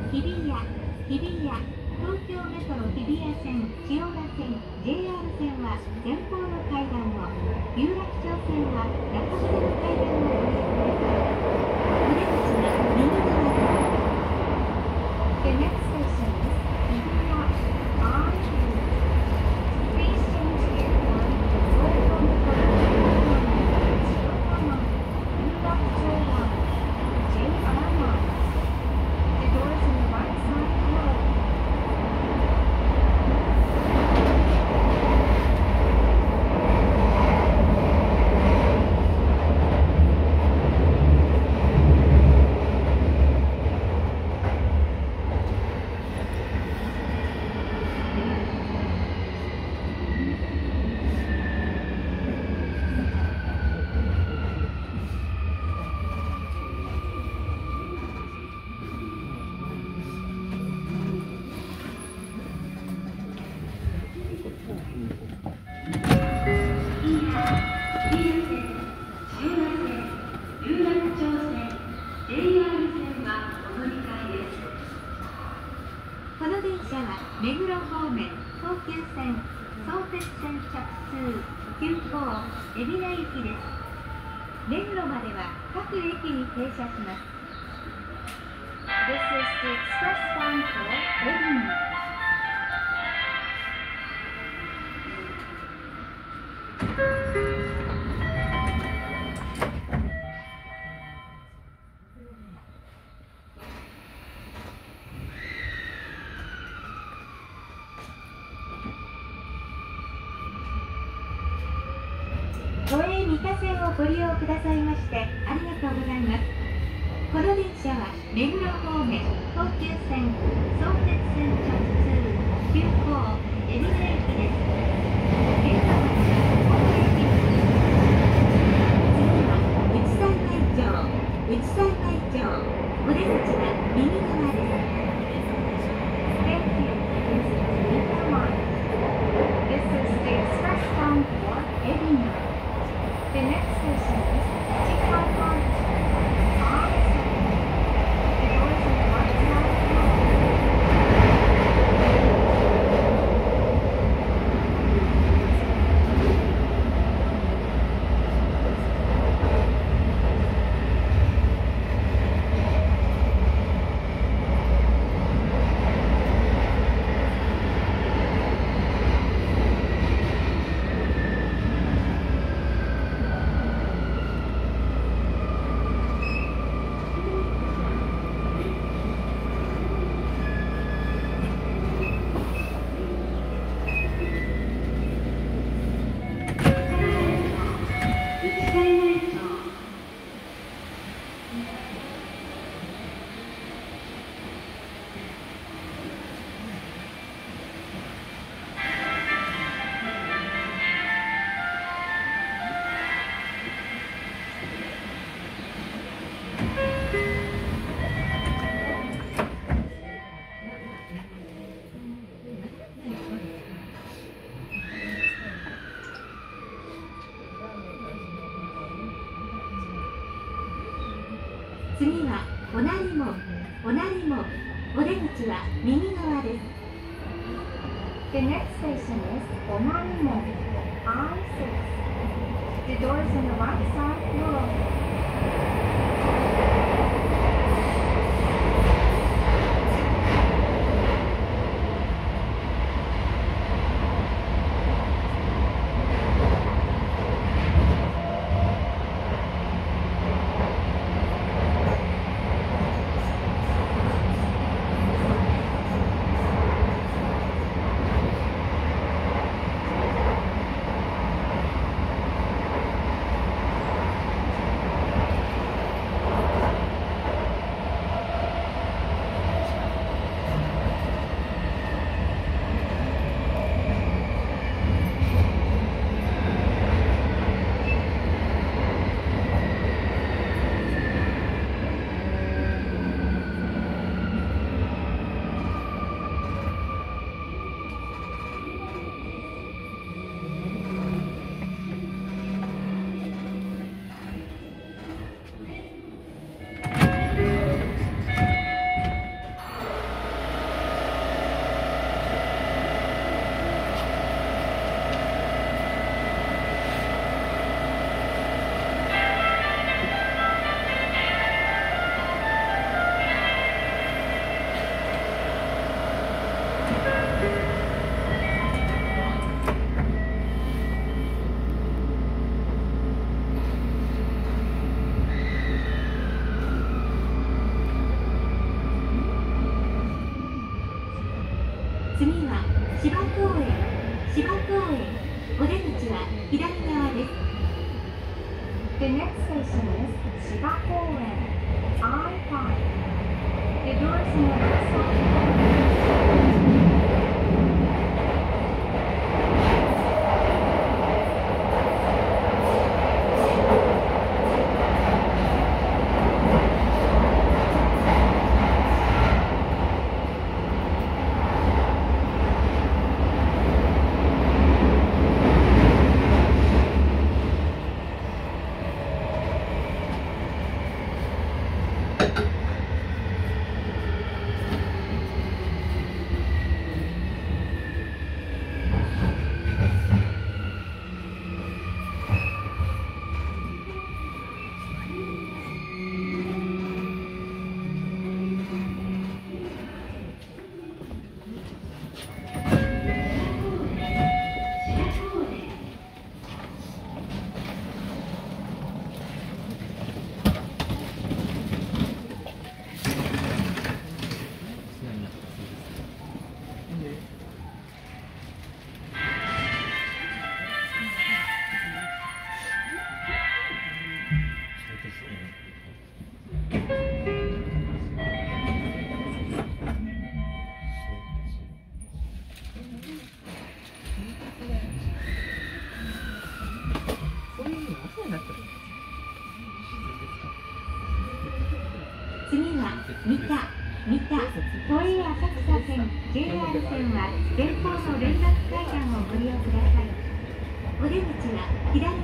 日比谷、東京メトロ日比谷線、千代田線、JR 線は前方の階段を、有楽町線は中村の階段をご利用ください。お出口は右側です。The next station is 日比谷 on Please change here for the Toei Mita Line, 千代田line、有楽町line、JR line。The doors on the right side close. この電車は目黒方面、東急線、相鉄線直通、急行、海老名行きです。目黒までは各駅に停車します。This is the express line for 海老名。都営三田線をご利用くださいましてありがとうございます。この電車は目黒方面、東急線、相鉄線直通、急行、海老名行きです。現場まではこの駅に停車します。次は内山内町、お出口は右側です。Thank you. This is Mita Line. This is the express line for 海老名。The next station is Chicago on Second. The doors on the right side close. 次はおなり門、お出口は右側です。The next station is おなり門 I6. The doors on the right side close. お左側です。 The next station is 芝公園 I5. The doors on the left side. 次は三田都営浅草線 JR 線は前方の連絡階段をご利用ください。お出口は左